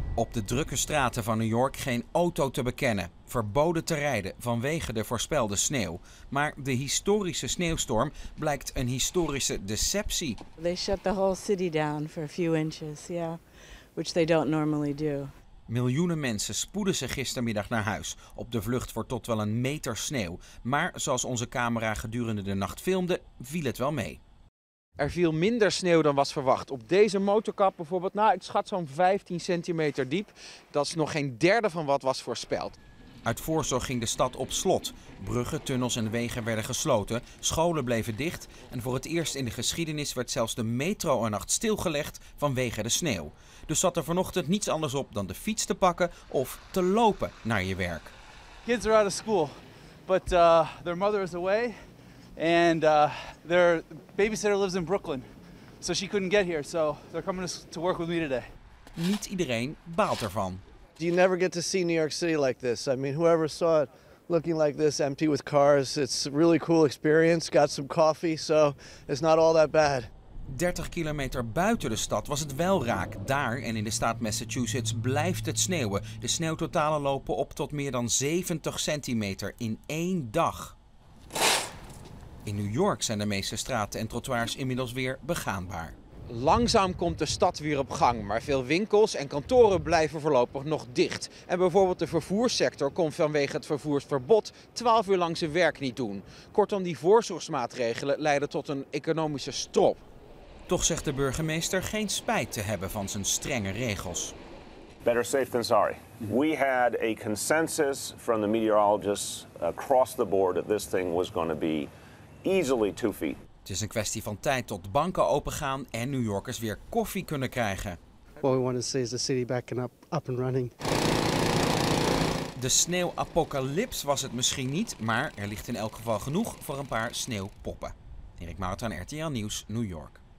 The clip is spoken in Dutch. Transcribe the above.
Op de drukke straten van New York geen auto te bekennen. Verboden te rijden vanwege de voorspelde sneeuw. Maar de historische sneeuwstorm blijkt een historische deceptie. They shut the whole city down for a few inches, yeah, which they don't normally do. Miljoenen mensen spoeden zich gistermiddag naar huis, op de vlucht voor tot wel een meter sneeuw. Maar zoals onze camera gedurende de nacht filmde, viel het wel mee. Er viel minder sneeuw dan was verwacht. Op deze motorkap bijvoorbeeld, ik schat zo'n 15 centimeter diep. Dat is nog geen derde van wat was voorspeld. Uit voorzorg ging de stad op slot. Bruggen, tunnels en wegen werden gesloten, scholen bleven dicht en voor het eerst in de geschiedenis werd zelfs de metro een nacht stilgelegd vanwege de sneeuw. Dus zat er vanochtend niets anders op dan de fiets te pakken of te lopen naar je werk. Kids are out of school, but their mother is away and their babysitter lives in Brooklyn. So she couldn't get here, so they're coming to work with me today. Niet iedereen baalt ervan. You never get to see New York City like this. I mean, whoever saw it looking like this, empty with cars, it's a really cool experience. Got some coffee, so it's not all that bad. 30 kilometer buiten de stad was het wel raak. Daar en in de staat Massachusetts blijft het sneeuwen. De sneeuwtotalen lopen op tot meer dan 70 centimeter in 1 dag. In New York zijn de meeste straten en trottoirs inmiddels weer begaanbaar. Langzaam komt de stad weer op gang, maar veel winkels en kantoren blijven voorlopig nog dicht. En bijvoorbeeld de vervoerssector kon vanwege het vervoersverbod 12 uur lang zijn werk niet doen. Kortom, die voorzorgsmaatregelen leiden tot een economische strop. Toch zegt de burgemeester geen spijt te hebben van zijn strenge regels. Better safe than sorry. We had a consensus from the meteorologists across the board that this thing was going to be easily 2 feet. Het is een kwestie van tijd tot banken opengaan en New Yorkers weer koffie kunnen krijgen. What we want to see is the city back up and running. De sneeuwapocalyps was het misschien niet, maar er ligt in elk geval genoeg voor een paar sneeuwpoppen. Erik Mout aan RTL Nieuws, New York.